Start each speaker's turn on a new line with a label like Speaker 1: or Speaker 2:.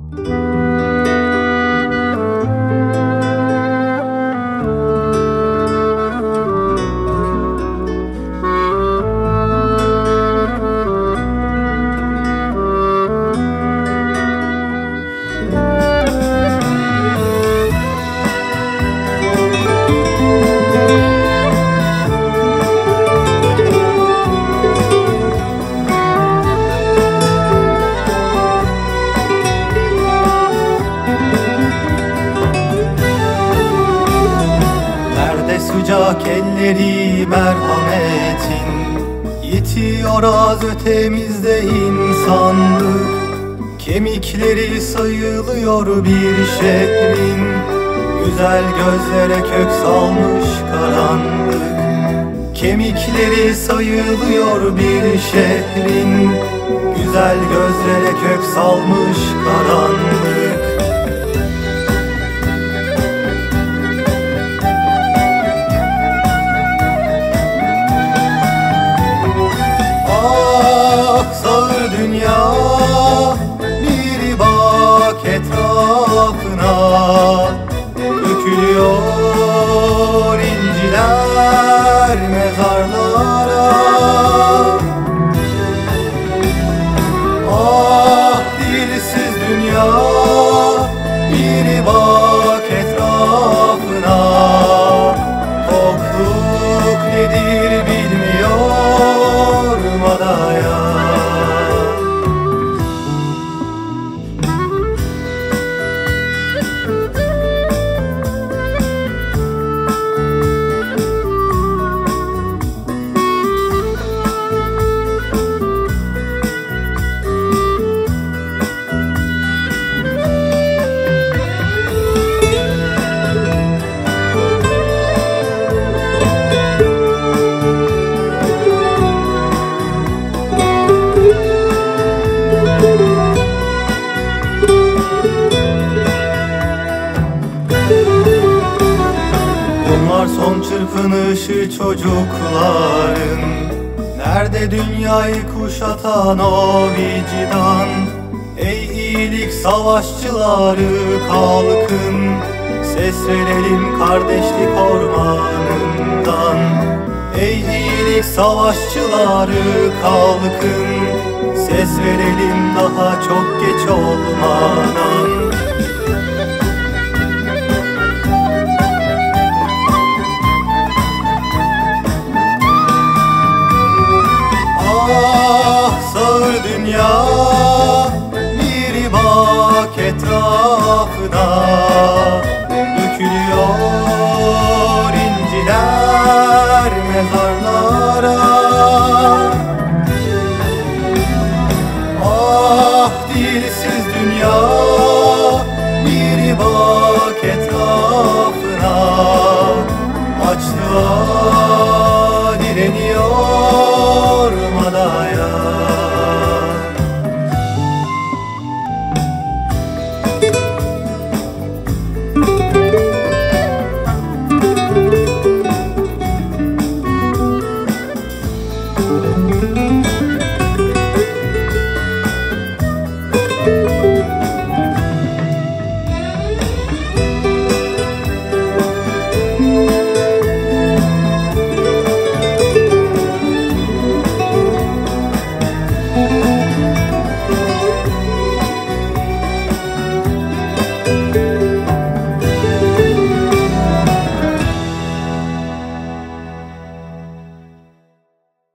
Speaker 1: Sıcak elleri merhametin, yitiyor az ötemizde insanlık. Kemikleri sayılıyor bir şehrin, güzel gözlere kök salmış karanlık. Kemikleri sayılıyor bir şehrin, güzel gözlere kök salmış karanlık. Sağır dünya, bir bak etrafına, dökülüyor inciler mezarlara. Ah dilsiz dünya, bir bak etrafına, tokluk nedir bilmiyor madaya. Bunlar son çırpınışı çocukların, nerede dünyayı kuşatan o vicdan? Ey iyilik savaşçıları kalkın, ses verelim kardeşlik ormanından. Ey iyilik savaşçıları kalkın, ses verelim daha çok geç olmadan. Ah sağır dünya, bir bak etrafına, dökülüyor inciler mezarlara. Ah dilsiz